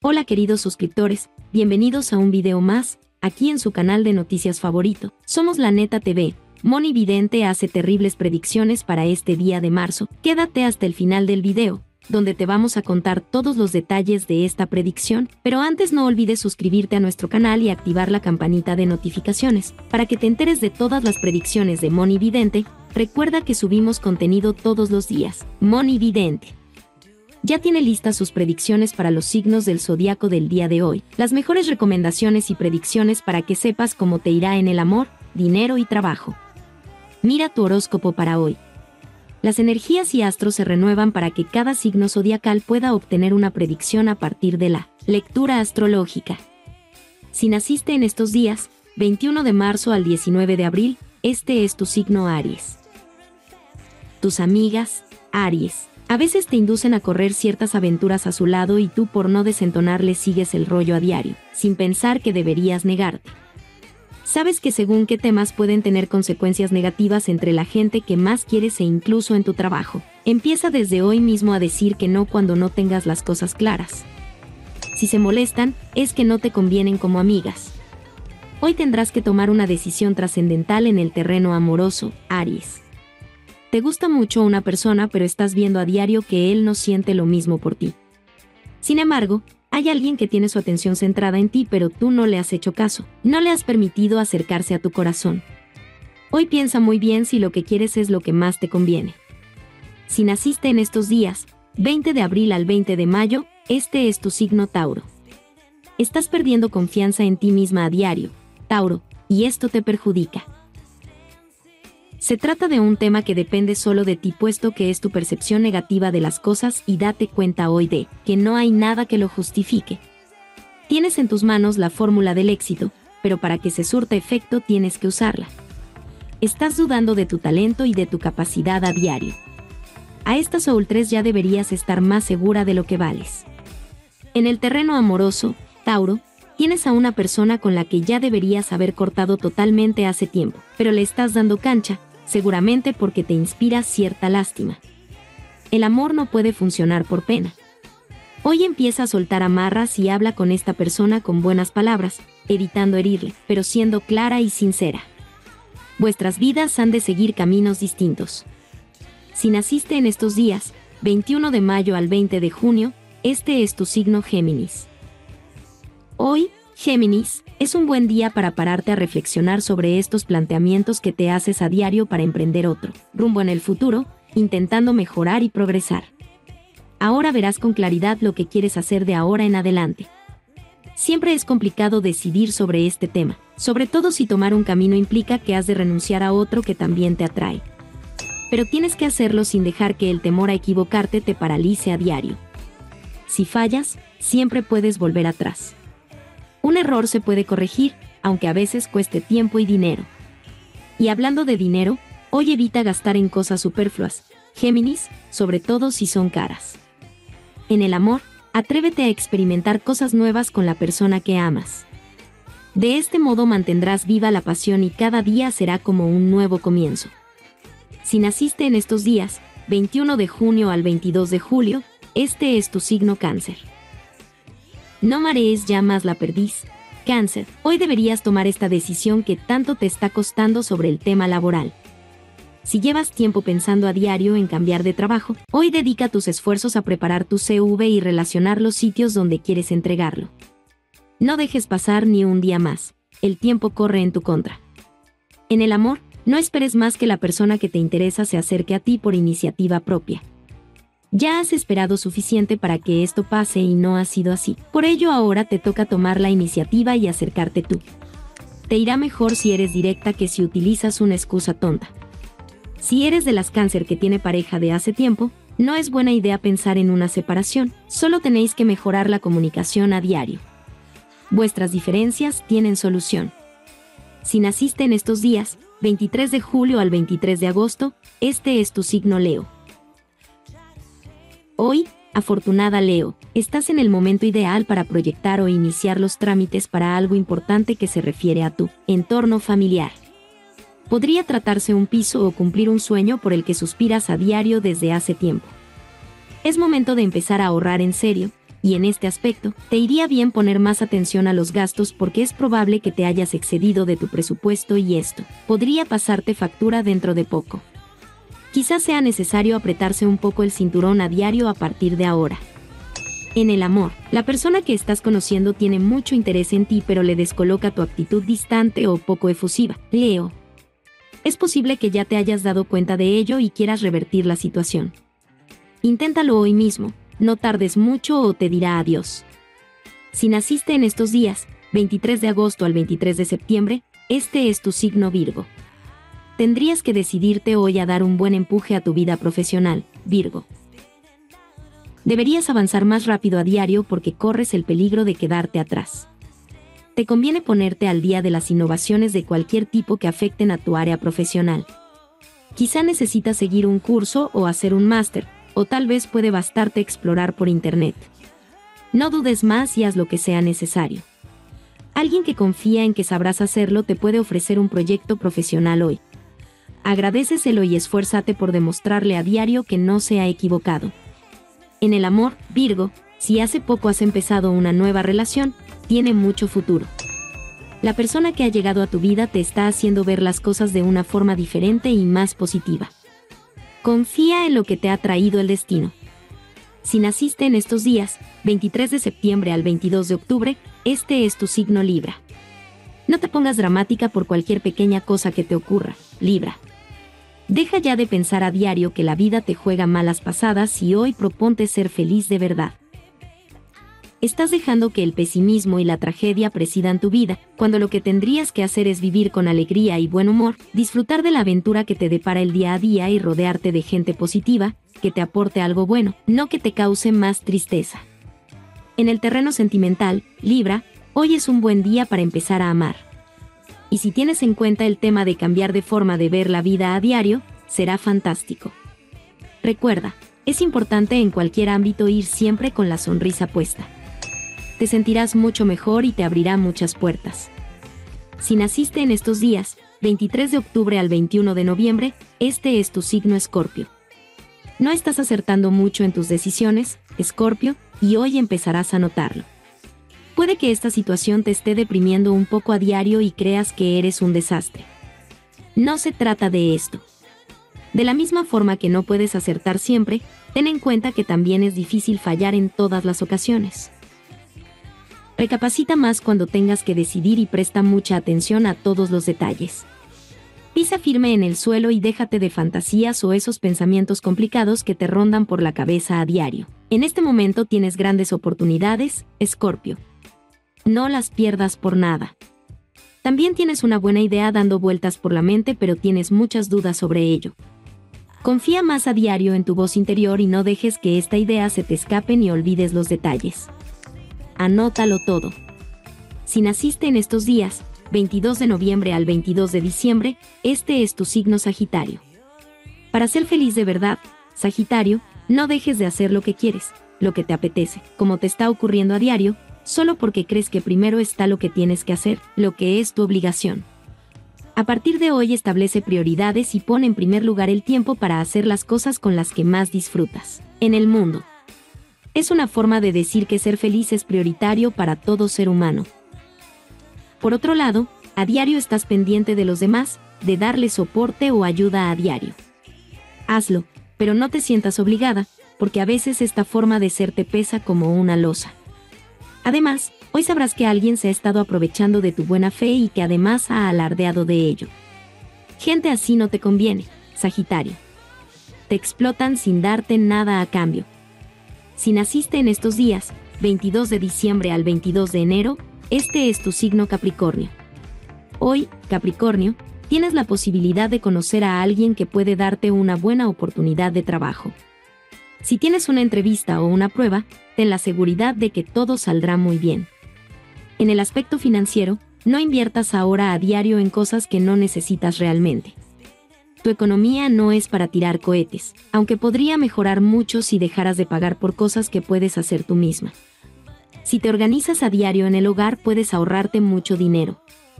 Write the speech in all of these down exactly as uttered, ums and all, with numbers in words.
Hola queridos suscriptores, bienvenidos a un video más, aquí en su canal de noticias favorito. Somos La Neta T V. Moni Vidente hace terribles predicciones para este día de marzo. Quédate hasta el final del video, donde te vamos a contar todos los detalles de esta predicción, pero antes no olvides suscribirte a nuestro canal y activar la campanita de notificaciones, para que te enteres de todas las predicciones de Moni Vidente. Recuerda que subimos contenido todos los días. Moni Vidente ya tiene listas sus predicciones para los signos del zodiaco del día de hoy, las mejores recomendaciones y predicciones para que sepas cómo te irá en el amor, dinero y trabajo. Mira tu horóscopo para hoy. Las energías y astros se renuevan para que cada signo zodiacal pueda obtener una predicción a partir de la lectura astrológica. Si naciste en estos días, veintiuno de marzo al diecinueve de abril, este es tu signo Aries. Tus amigas, Aries, a veces te inducen a correr ciertas aventuras a su lado y tú por no desentonarles sigues el rollo a diario, sin pensar que deberías negarte. Sabes que según qué temas pueden tener consecuencias negativas entre la gente que más quieres e incluso en tu trabajo. Empieza desde hoy mismo a decir que no cuando no tengas las cosas claras. Si se molestan, es que no te convienen como amigas. Hoy tendrás que tomar una decisión trascendental en el terreno amoroso, Aries. Te gusta mucho una persona pero estás viendo a diario que él no siente lo mismo por ti. Sin embargo, hay alguien que tiene su atención centrada en ti pero tú no le has hecho caso, no le has permitido acercarse a tu corazón. Hoy piensa muy bien si lo que quieres es lo que más te conviene. Si naciste en estos días, veinte de abril al veinte de mayo, este es tu signo Tauro. Estás perdiendo confianza en ti misma a diario, Tauro, y esto te perjudica. Se trata de un tema que depende solo de ti puesto que es tu percepción negativa de las cosas y date cuenta hoy de que no hay nada que lo justifique. Tienes en tus manos la fórmula del éxito, pero para que se surta efecto tienes que usarla. Estás dudando de tu talento y de tu capacidad a diario. A esta Soul tres ya deberías estar más segura de lo que vales. En el terreno amoroso, Tauro, tienes a una persona con la que ya deberías haber cortado totalmente hace tiempo, pero le estás dando cancha, seguramente porque te inspira cierta lástima. El amor no puede funcionar por pena. Hoy empieza a soltar amarras y habla con esta persona con buenas palabras, evitando herirle, pero siendo clara y sincera. Vuestras vidas han de seguir caminos distintos. Si naciste en estos días, veintiuno de mayo al veinte de junio, este es tu signo Géminis. Hoy, Géminis, es un buen día para pararte a reflexionar sobre estos planteamientos que te haces a diario para emprender otro rumbo en el futuro, intentando mejorar y progresar. Ahora verás con claridad lo que quieres hacer de ahora en adelante. Siempre es complicado decidir sobre este tema, sobre todo si tomar un camino implica que has de renunciar a otro que también te atrae. Pero tienes que hacerlo sin dejar que el temor a equivocarte te paralice a diario. Si fallas, siempre puedes volver atrás. Un error se puede corregir, aunque a veces cueste tiempo y dinero. Y hablando de dinero, hoy evita gastar en cosas superfluas, Géminis, sobre todo si son caras. En el amor, atrévete a experimentar cosas nuevas con la persona que amas. De este modo mantendrás viva la pasión y cada día será como un nuevo comienzo. Si naciste en estos días, veintiuno de junio al veintidós de julio, este es tu signo Cáncer. No marees ya más la perdiz, Cáncer. Hoy deberías tomar esta decisión que tanto te está costando sobre el tema laboral. Si llevas tiempo pensando a diario en cambiar de trabajo, hoy dedica tus esfuerzos a preparar tu C V y relacionar los sitios donde quieres entregarlo. No dejes pasar ni un día más, el tiempo corre en tu contra. En el amor, no esperes más que la persona que te interesa se acerque a ti por iniciativa propia. Ya has esperado suficiente para que esto pase y no ha sido así. Por ello ahora te toca tomar la iniciativa y acercarte tú. Te irá mejor si eres directa que si utilizas una excusa tonta. Si eres de las Cáncer que tiene pareja de hace tiempo, no es buena idea pensar en una separación, solo tenéis que mejorar la comunicación a diario. Vuestras diferencias tienen solución. Si naciste en estos días, veintitrés de julio al veintitrés de agosto, este es tu signo Leo. Hoy, afortunada Leo, estás en el momento ideal para proyectar o iniciar los trámites para algo importante que se refiere a tu entorno familiar. Podría tratarse un piso o cumplir un sueño por el que suspiras a diario desde hace tiempo. Es momento de empezar a ahorrar en serio, y en este aspecto, te iría bien poner más atención a los gastos porque es probable que te hayas excedido de tu presupuesto y esto podría pasarte factura dentro de poco. Quizás sea necesario apretarse un poco el cinturón a diario a partir de ahora. En el amor, la persona que estás conociendo tiene mucho interés en ti pero le descoloca tu actitud distante o poco efusiva. Leo. Es posible que ya te hayas dado cuenta de ello y quieras revertir la situación. Inténtalo hoy mismo. No tardes mucho o te dirá adiós. Si naciste en estos días, veintitrés de agosto al veintitrés de septiembre, este es tu signo Virgo. Tendrías que decidirte hoy a dar un buen empuje a tu vida profesional, Virgo. Deberías avanzar más rápido a diario porque corres el peligro de quedarte atrás. Te conviene ponerte al día de las innovaciones de cualquier tipo que afecten a tu área profesional. Quizá necesitas seguir un curso o hacer un máster, o tal vez puede bastarte explorar por internet. No dudes más y haz lo que sea necesario. Alguien que confía en que sabrás hacerlo te puede ofrecer un proyecto profesional hoy. Agradéceselo y esfuérzate por demostrarle a diario que no se ha equivocado. En el amor, Virgo, si hace poco has empezado una nueva relación, tiene mucho futuro. La persona que ha llegado a tu vida te está haciendo ver las cosas de una forma diferente y más positiva. Confía en lo que te ha traído el destino. Si naciste en estos días, veintitrés de septiembre al veintidós de octubre, este es tu signo Libra. No te pongas dramática por cualquier pequeña cosa que te ocurra, Libra. Deja ya de pensar a diario que la vida te juega malas pasadas y hoy proponte ser feliz de verdad. Estás dejando que el pesimismo y la tragedia presidan tu vida, cuando lo que tendrías que hacer es vivir con alegría y buen humor, disfrutar de la aventura que te depara el día a día y rodearte de gente positiva, que te aporte algo bueno, no que te cause más tristeza. En el terreno sentimental, Libra, hoy es un buen día para empezar a amar. Y si tienes en cuenta el tema de cambiar de forma de ver la vida a diario, será fantástico. Recuerda, es importante en cualquier ámbito ir siempre con la sonrisa puesta. Te sentirás mucho mejor y te abrirá muchas puertas. Si naciste en estos días, veintitrés de octubre al veintiuno de noviembre, este es tu signo Escorpio. No estás acertando mucho en tus decisiones, Escorpio, y hoy empezarás a notarlo. Puede que esta situación te esté deprimiendo un poco a diario y creas que eres un desastre. No se trata de esto. De la misma forma que no puedes acertar siempre, ten en cuenta que también es difícil fallar en todas las ocasiones. Recapacita más cuando tengas que decidir y presta mucha atención a todos los detalles. Pisa firme en el suelo y déjate de fantasías o esos pensamientos complicados que te rondan por la cabeza a diario. En este momento tienes grandes oportunidades, Escorpio. No las pierdas por nada. También tienes una buena idea dando vueltas por la mente, pero tienes muchas dudas sobre ello. Confía más a diario en tu voz interior y no dejes que esta idea se te escape ni olvides los detalles. Anótalo todo. Si naciste en estos días, veintidós de noviembre al veintidós de diciembre, este es tu signo Sagitario. Para ser feliz de verdad, Sagitario, no dejes de hacer lo que quieres, lo que te apetece, como te está ocurriendo a diario, solo porque crees que primero está lo que tienes que hacer, lo que es tu obligación. A partir de hoy establece prioridades y pon en primer lugar el tiempo para hacer las cosas con las que más disfrutas. En el mundo. Es una forma de decir que ser feliz es prioritario para todo ser humano. Por otro lado, a diario estás pendiente de los demás, de darles soporte o ayuda a diario. Hazlo, pero no te sientas obligada, porque a veces esta forma de ser te pesa como una losa. Además, hoy sabrás que alguien se ha estado aprovechando de tu buena fe y que además ha alardeado de ello. Gente así no te conviene, Sagitario. Te explotan sin darte nada a cambio. Si naciste en estos días, veintidós de diciembre al veintidós de enero, este es tu signo Capricornio. Hoy, Capricornio, tienes la posibilidad de conocer a alguien que puede darte una buena oportunidad de trabajo. Si tienes una entrevista o una prueba, ten la seguridad de que todo saldrá muy bien. En el aspecto financiero, no inviertas ahora a diario en cosas que no necesitas realmente. Tu economía no es para tirar cohetes, aunque podría mejorar mucho si dejaras de pagar por cosas que puedes hacer tú misma. Si te organizas a diario en el hogar, puedes ahorrarte mucho dinero.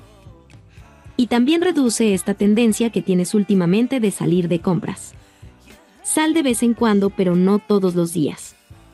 Y también reduce esta tendencia que tienes últimamente de salir de compras. Sal de vez en cuando, pero no todos los días.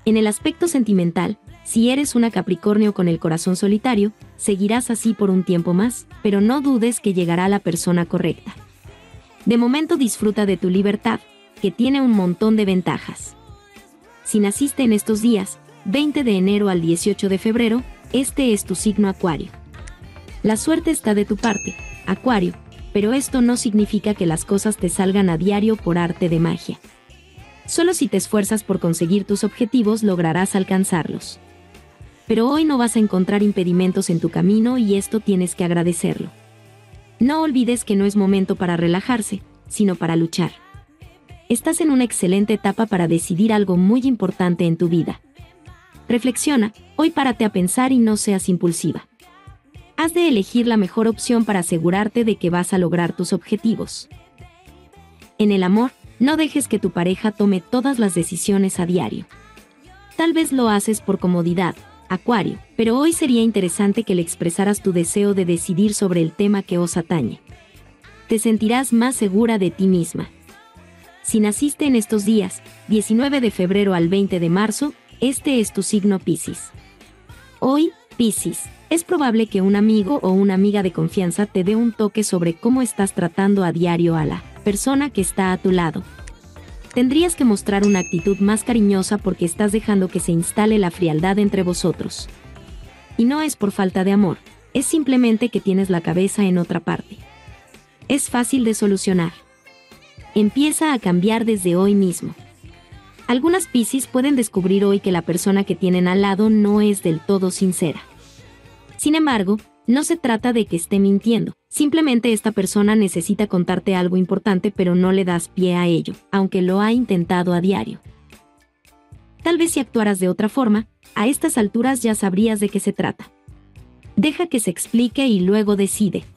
En el aspecto sentimental, si eres una Capricornio con el corazón solitario, seguirás así por un tiempo más, pero no dudes que llegará la persona correcta. De momento disfruta de tu libertad, que tiene un montón de ventajas. Si naciste en estos días, veinte de enero al dieciocho de febrero, este es tu signo Acuario. La suerte está de tu parte, Acuario, pero esto no significa que las cosas te salgan a diario por arte de magia. Solo si te esfuerzas por conseguir tus objetivos lograrás alcanzarlos. Pero hoy no vas a encontrar impedimentos en tu camino y esto tienes que agradecerlo. No olvides que no es momento para relajarse, sino para luchar. Estás en una excelente etapa para decidir algo muy importante en tu vida. Reflexiona, hoy párate a pensar y no seas impulsiva. Has de elegir la mejor opción para asegurarte de que vas a lograr tus objetivos. En el amor, no dejes que tu pareja tome todas las decisiones a diario. Tal vez lo haces por comodidad, Acuario, pero hoy sería interesante que le expresaras tu deseo de decidir sobre el tema que os atañe. Te sentirás más segura de ti misma. Si naciste en estos días, diecinueve de febrero al veinte de marzo, este es tu signo Piscis. Hoy, Piscis, es probable que un amigo o una amiga de confianza te dé un toque sobre cómo estás tratando a diario a la persona que está a tu lado. Tendrías que mostrar una actitud más cariñosa porque estás dejando que se instale la frialdad entre vosotros. Y no es por falta de amor, es simplemente que tienes la cabeza en otra parte. Es fácil de solucionar. Empieza a cambiar desde hoy mismo. Algunas Piscis pueden descubrir hoy que la persona que tienen al lado no es del todo sincera. Sin embargo, no se trata de que esté mintiendo, simplemente esta persona necesita contarte algo importante pero no le das pie a ello, aunque lo ha intentado a diario. Tal vez si actuaras de otra forma, a estas alturas ya sabrías de qué se trata. Deja que se explique y luego decide.